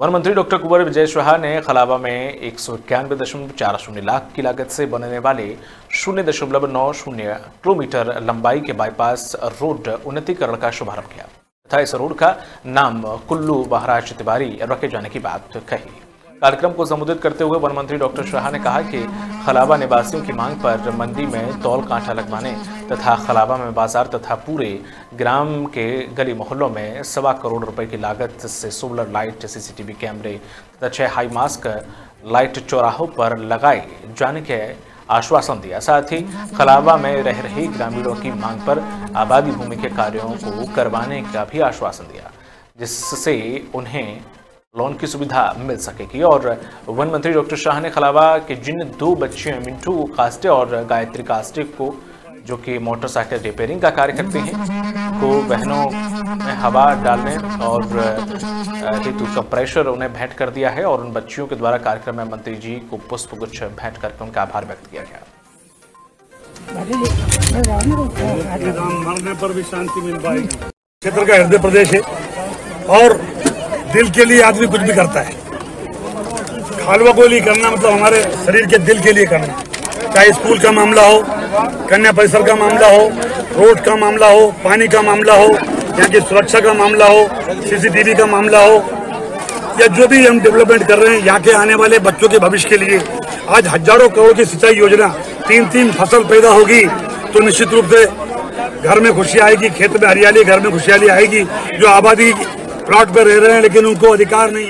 One मंत्री doctor Kunwar Vijay Shah ने खलावा में 191.40 लाख की लागत से बनने वाले 0.90 किलोमीटर लंबाई के बाईपास रोड उन्नतीकरण का शुभारंभ किया तथा इस रोड का नाम कुल्लू महाराज तिवारी रखे जाने की बात कही। कार्यक्रम को संबोधित करते हुए वन मंत्री डॉक्टर शाह ने कहा कि खलावा निवासियों की मांग पर मंडी में तौल कांटा लगवाने तथा खलावा में बाजार तथा पूरे ग्राम के गली मोहल्लों में 1.25 करोड़ रुपए की लागत से सोलर लाइट, सीसीटीवी कैमरे तथा 6 हाई मास्क लाइट चौराहों पर लगाए जाने के आश्वासन दिया। साथ ही खलावा में रह रहे ग्रामीणों की मांग पर आबादी भूमि के कार्यों को करवाने का भी आश्वासन दिया, जिससे उन्हें लोन की सुविधा मिल सकेगी। और वन मंत्री डॉक्टर शाह ने खलावा के जिन 2 बच्चे मिंटू कास्टे और गायत्री कास्टे को, जो कि मोटरसाइकिल रिपेयरिंग का कार्य करते हैं, को बहनों में हवा डालने और हेतु कंप्रेशर उन्हें भेंट कर दिया है। और उन बच्चियों के द्वारा कार्यक्रम में मंत्री जी को पुष्प गुच्छ भेंट करके उनका आभार व्यक्त किया गया। मरने पर भी शांति मिल पाएगी। क्षेत्र का हृदय प्रदेश है और दिल के लिए आदमी कुछ भी करता है। खालवा को लिए करना मतलब हमारे शरीर के दिल के लिए करना, चाहे स्कूल का मामला हो, कन्या परिसर का मामला हो, रोड का मामला हो, पानी का मामला हो, यहाँ की सुरक्षा का मामला हो, सीसीटीवी का मामला हो, या जो भी हम डेवलपमेंट कर रहे हैं यहाँ के आने वाले बच्चों के भविष्य के लिए। आज हजारों करोड़ की सिंचाई योजना, 3 फसल पैदा होगी तो निश्चित रूप से घर में खुशी आएगी, खेत में हरियाली, घर में खुशहाली आएगी। जो आबादी प्लॉट पे रह रहे हैं लेकिन उनको अधिकार नहीं।